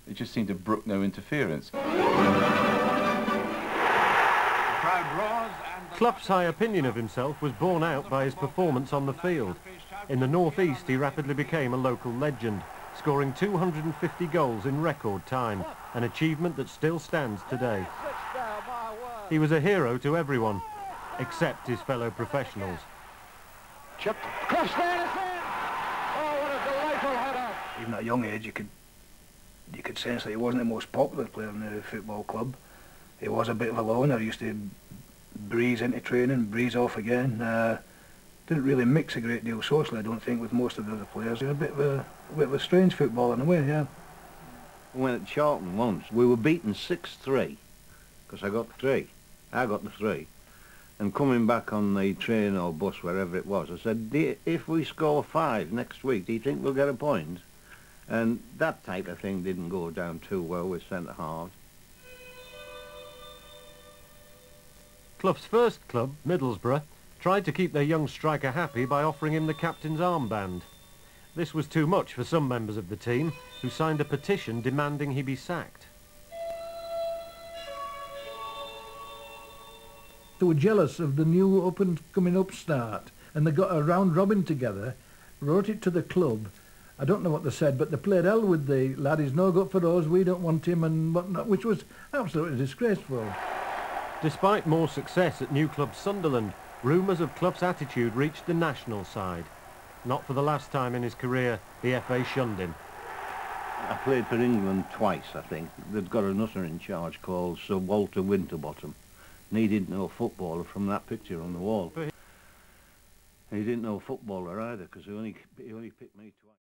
It just seemed to brook no interference. Clough's high opinion of himself was borne out by his performance on the field. In the North East, he rapidly became a local legend, scoring 250 goals in record time, an achievement that still stands today. He was a hero to everyone, except his fellow professionals. Chipped, crushed there, oh, what a delightful header! Even at a young age, you could sense that he wasn't the most popular player in the football club. He was a bit of a loner. He used to breeze into training, breeze off again. Didn't really mix a great deal socially, I don't think, with most of the other players. He was a bit of a strange footballer in a way, yeah. We went at Charlton once. We were beaten 6-3, because I got the 3. And coming back on the train or bus, wherever it was, I said, if we score 5 next week, do you think we'll get a point? And that type of thing didn't go down too well with centre-halves. Clough's first club, Middlesbrough, tried to keep their young striker happy by offering him the captain's armband. This was too much for some members of the team, who signed a petition demanding he be sacked. They were jealous of the new up-and-coming upstart, and they got a round robin together, wrote it to the club. I don't know what they said, but they played hell with the lad. He's no good for us, we don't want him, and whatnot, which was absolutely disgraceful. Despite more success at new club Sunderland, rumours of Clough's attitude reached the national side. Not for the last time in his career, the FA shunned him. I played for England twice, I think. They'd got another in charge called Sir Walter Winterbottom. And he didn't know a footballer from that picture on the wall. He didn't know a footballer either, because he only picked me twice.